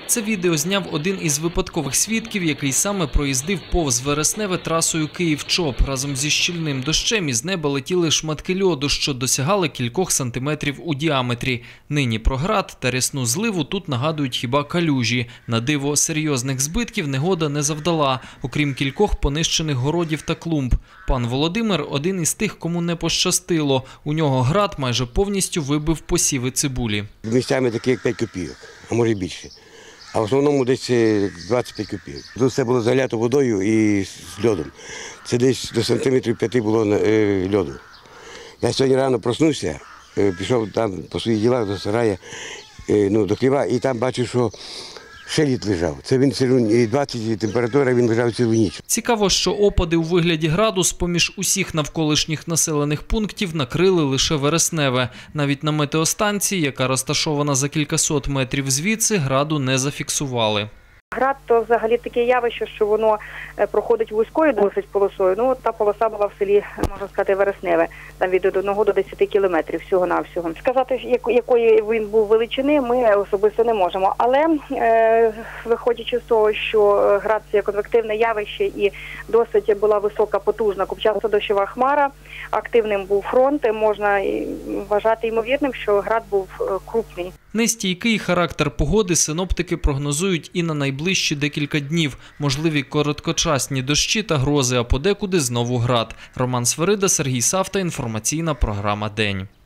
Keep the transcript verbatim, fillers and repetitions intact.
Це відео зняв один із випадкових свідків, який саме проїздив повз Вересневе трасою Київ-Чоп. Разом зі щільним дощем із неба летіли шматки льоду, що досягали кількох сантиметрів у діаметрі. Нині про град та рясну зливу тут нагадують хіба калюжі. На диво, серйозних збитків негода не завдала, окрім кількох понищених городів та клумб. Пан Володимир – один із тих, кому не пощастило. У нього град майже повністю вибив посіви цибулі. Місцями такі, як п'ять копійок, а може більше. А в основному десь двадцять п'ять копійок. Тут все було залято водою і з льодом. Це десь до сантиметрів п'яти було льоду. Я сьогодні рано проснувся, пішов там по своїх ділах до сарая, ну, до хліва, і там бачив, що ще лід лежав. Це він і двадцять температура, він лежав цілу ніч. Цікаво, що опади у вигляді граду з-поміж усіх навколишніх населених пунктів накрили лише Вересневе. Навіть на метеостанції, яка розташована за кількасот метрів звідси, граду не зафіксували. Град – то взагалі таке явище, що воно проходить вузькою досить полосою. Ну, от та полоса була в селі, можна сказати, Вересневе, там від одного до десяти кілометрів всього-навсього. Сказати, якої він був величини, ми особисто не можемо. Але, е, виходячи з того, що град – це конвективне явище і досить була висока, потужна купчасто-дощова хмара, активним був фронт, можна вважати ймовірним, що град був крупний. Нестійкий характер погоди синоптики прогнозують і на найближчі декілька днів. Можливі короткочасні дощі та грози, а подекуди знову град. Роман Свирида, Сергій Савта, інформаційна програма «День».